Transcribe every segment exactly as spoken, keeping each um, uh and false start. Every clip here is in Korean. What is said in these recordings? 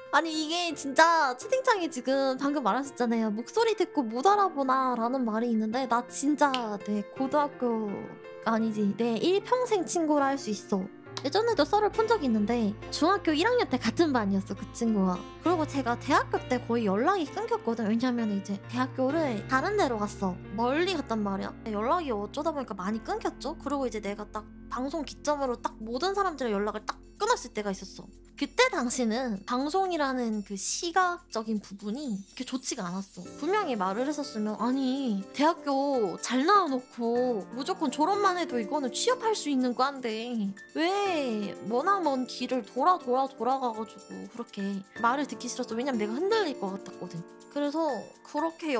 아니 이게 진짜 채팅창에 지금 방금 말하셨잖아요. 목소리 듣고 못 알아보나 라는 말이 있는데 나 진짜 내 고등학교가 아니지 내 일평생 친구라 할 수 있어. 예전에도 썰을 푼 적이 있는데 중학교 일 학년 때 같은 반이었어 그 친구와. 그리고 제가 대학교 때 거의 연락이 끊겼거든. 왜냐면 이제 대학교를 다른 데로 갔어. 멀리 갔단 말이야. 연락이 어쩌다 보니까 많이 끊겼죠. 그리고 이제 내가 딱 방송 기점으로 딱 모든 사람들의 연락을 딱 끊었을 때가 있었어. 그때 당시는 방송이라는 그 시각적인 부분이 그렇게 좋지가 않았어. 분명히 말을 했었으면 아니 대학교 잘 나와놓고 무조건 졸업만 해도 이거는 취업할 수 있는 과인데 왜 머나먼 길을 돌아 돌아 돌아가가지고 그렇게 말을 듣기 싫었어. 왜냐면 내가 흔들릴 것 같았거든. 그래서 그렇게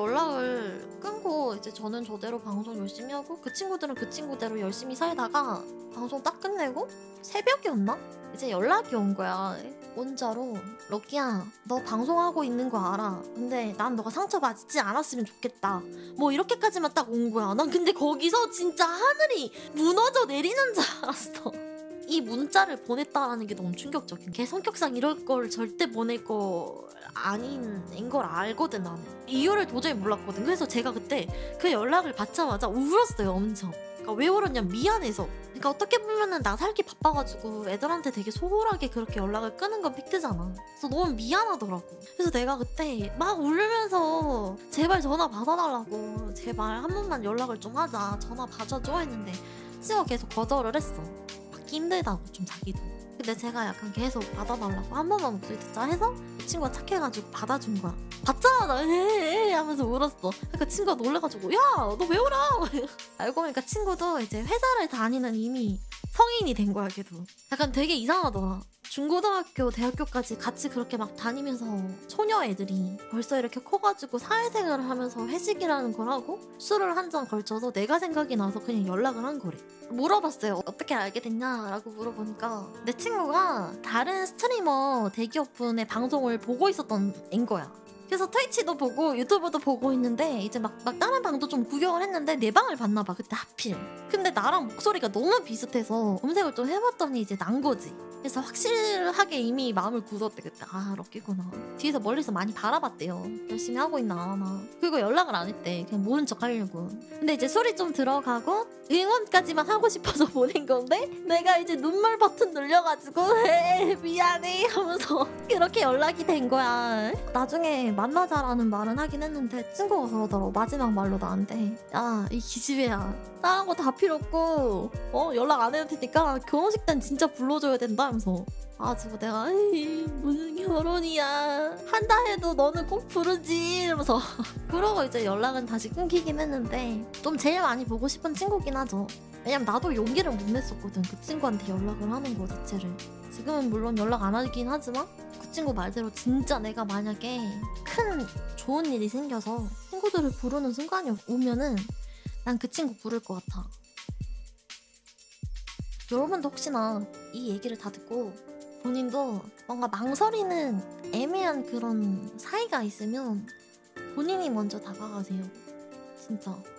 연락을 끊고 이제 저는 저대로 방송 열심히 하고 그 친구들은 그 친구대로 열심히 살다가 방송 딱 끝내고 새벽이었나? 이제 연락이 온 거야. 문자로 럭키야 너 방송하고 있는 거 알아. 근데 난 너가 상처받지 않았으면 좋겠다. 뭐 이렇게까지만 딱 온 거야. 난 근데 거기서 진짜 하늘이 무너져 내리는 줄 알았어. 이 문자를 보냈다라는 게 너무 충격적인. 걔 성격상 이럴 걸 절대 보낼 거 아닌 걸 알거든 나는. 이유를 도저히 몰랐거든. 그래서 제가 그때 그 연락을 받자마자 울었어요 엄청. 그러니까 왜 울었냐면 미안해서. 그러니까 어떻게 보면은 나 살기 바빠가지고 애들한테 되게 소홀하게 그렇게 연락을 끄는 건 팩트잖아. 그래서 너무 미안하더라고. 그래서 내가 그때 막 울면서 제발 전화 받아달라고 제발 한 번만 연락을 좀 하자 전화 받아줘 했는데 친구가 계속 거절을 했어. 받기 힘들다고 좀 자기도. 근데 제가 약간 계속 받아달라고 한 번만 목소리 듣자 해서 그 친구가 착해가지고 받아준 거야. 받잖아 나 에에 하면서 울었어. 그러니까 친구가 놀래가지고 야 너 왜 울어? 알고 보니까 친구도 이제 회사를 다니는 이미 성인이 된 거야 걔도. 약간 되게 이상하더라. 중고등학교 대학교까지 같이 그렇게 막 다니면서 소녀 애들이 벌써 이렇게 커가지고 사회생활을 하면서 회식이라는 걸 하고 술을 한 잔 걸쳐서 내가 생각이 나서 그냥 연락을 한 거래. 물어봤어요. 어떻게 알게 됐냐라고 물어보니까 내 친구가 다른 스트리머 대기업분의 방송을 보고 있었던 앤 거야. 그래서 트위치도 보고 유튜브도 보고 있는데 이제 막, 막 다른 방도 좀 구경을 했는데 내 방을 봤나 봐 그때 하필. 근데 나랑 목소리가 너무 비슷해서 검색을 좀 해봤더니 이제 난 거지. 그래서 확실하게 이미 마음을 굳었대 그때. 아 럭키구나. 뒤에서 멀리서 많이 바라봤대요. 열심히 하고 있나 안 하나. 그리고 연락을 안 했대. 그냥 모른 척 하려고. 근데 이제 소리 좀 들어가고 응원까지만 하고 싶어서 보낸 건데 내가 이제 눈물 버튼 눌려가지고 에이 미안해 하면서 이렇게 연락이 된 거야. 나중에 만나자라는 말은 하긴 했는데 친구가 그러더라고. 마지막 말로 나한테 야 이 기집애야 다른 거 다 필요 없고 어 연락 안 해도 되니까 결혼식 땐 진짜 불러줘야 된다 하면서. 아 지금 내가 에이 무슨 결혼이야 한다 해도 너는 꼭 부르지 이러면서 그러고 이제 연락은 다시 끊기긴 했는데 좀 제일 많이 보고 싶은 친구긴 하죠. 왜냐면 나도 용기를 못 냈었거든 그 친구한테 연락을 하는 거 자체를. 지금은 물론 연락 안 하긴 하지만 그 친구 말대로 진짜 내가 만약에 큰 좋은 일이 생겨서 친구들을 부르는 순간이 오면은 난 그 친구 부를 것 같아. 여러분도 혹시나 이 얘기를 다 듣고 본인도 뭔가 망설이는 애매한 그런 사이가 있으면 본인이 먼저 다가가세요. 진짜.